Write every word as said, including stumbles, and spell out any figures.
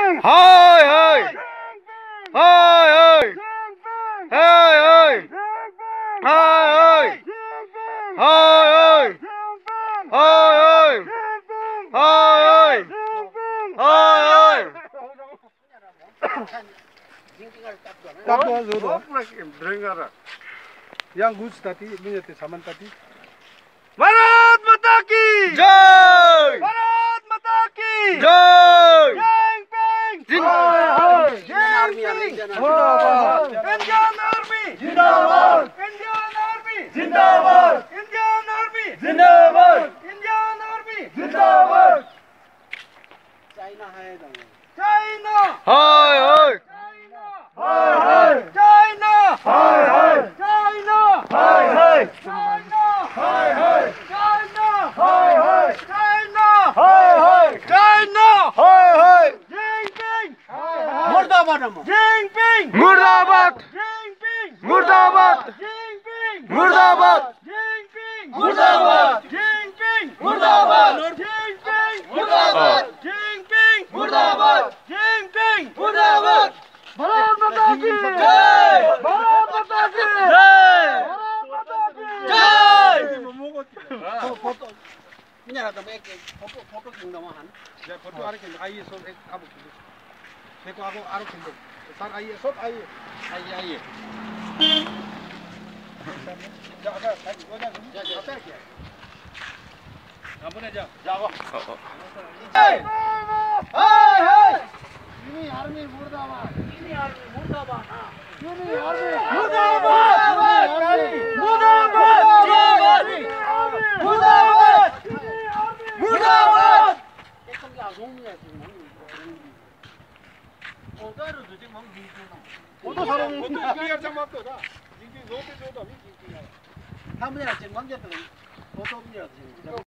Hey hey. Hey hey. Hey hey. Hey hey. Hey hey. Hey hey. Hey hey. Tap doa zodo. Yang gus tadi, minyak saman tadi. Bharat Mata ki Jai. Bharat Mata ki Jai. Jeng Peng. Jindabad. Jindabad. Indian Army. Jindabad. Indian Army. Jindabad. Indian Army. Jindabad. Indian Army. Jindabad. China hai dong. China. Hey hey. Hey hey. China. Hey hey. China. Hey hey. China. Hey hey. China. Hey hey. China. Hey hey. China. Hey hey. Jeng Peng. Murdabad. Jeng Peng. Murdabad. Jeng Peng. Murdabad. Jeng Peng. Murdabad. Jeng Peng. Murdabad. Jeng Peng. Murdabad. Jeng Peng. Murdabad. Jeng Peng. Murdabad. Jeng Peng. Murdabad. Bharat Mata ki Jai. Bharat Mata ki Jai. Bharat Mata ki Jai. Foto. Ini ada tambah ek foto foto kingdom mahan. Ya foto ada kingdom. Aye so ek abu kingdom. Dekho abu aru kingdom. Sir aye sob aye. Aye aye. Ja aga go ja ja ja apa kiya? Apne ja. Jago. Hey. Hey hey. Ini army murdabad. Ini army murdabad. Ini army murdabad. Murdabad. Murdabad. Murdabad. Ekam la zongnya sih. Odaru tuh mang gitu. Foto sarong. Foto clear sama tuh dah. Jinji zote zote, jinji. Kamu ya ceng mang jatuh. Foto clear.